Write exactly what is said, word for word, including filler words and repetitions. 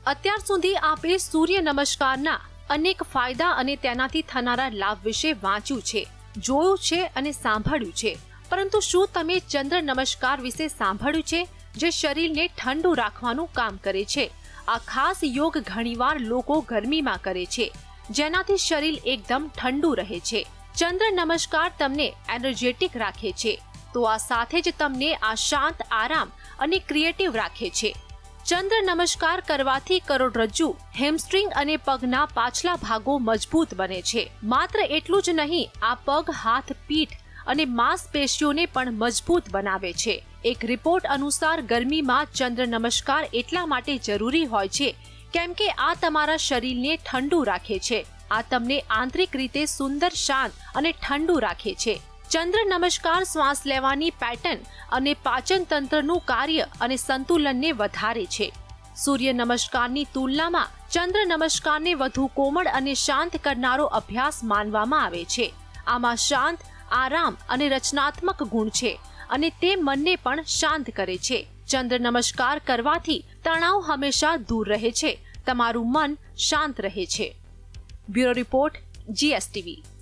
અત્યાર સુધી આપે સૂર્ય નમસ્કારના અનેક ફાયદા અને તેનાથી થનારા લાભ વિશે વાંચ્યું છે, જોયું છે અને સાંભળ્યું છે, પરંતુ શું તમે ચંદ્ર નમસ્કાર વિશે સાંભળ્યું છે, જે શરીરને ઠંડુ રાખવાનું કામ કરે છે? આ ખાસ યોગ ઘણીવાર લોકો ગરમીમાં કરે છે, જેનાથી શરીર એકદમ ઠંડુ રહે છે. ચંદ્ર નમસ્કાર તમને એનર્જેટિક રાખે છે, તો આ સાથે જ તમને આ શાંત, આરામ અને ક્રિએટિવ રાખે છે. ચંદ્ર નમસ્કાર કરવાથી કરોડરજ્જુ, હેમસ્ટ્રિંગ અને પગના પાછલા ભાગો મજબૂત બને છે. માત્ર એટલું જ નહીં, આ પગ, હાથ, પીઠ અને માંસપેશીઓને પણ મજબૂત બનાવે છે. એક રિપોર્ટ અનુસાર ગરમીમાં ચંદ્ર નમસ્કાર એટલા માટે જરૂરી હોય છે કેમ કે આ તમારા શરીરને ઠંડુ રાખે છે. આ તમને આંતરિક રીતે સુંદર, શાંત અને ઠંડુ રાખે છે. ચંદ્ર નમસ્કાર શ્વાસ લેવાની પેટર્ન અને પાચન તંત્રનું કાર્ય અને સંતુલનને વધારે છે. સૂર્ય નમસ્કારની તુલનામાં ચંદ્ર નમસ્કારને વધુ કોમળ અને શાંત કરનારો અભ્યાસ માનવામાં આવે છે. આમાં શાંત, આરામ અને રચનાત્મક ગુણ છે અને તે મનને પણ શાંત કરે છે. ચંદ્ર નમસ્કાર કરવાથી તણાવ હંમેશા દૂર રહે છે, તમારું મન શાંત રહે છે. Bureau report, GSTV.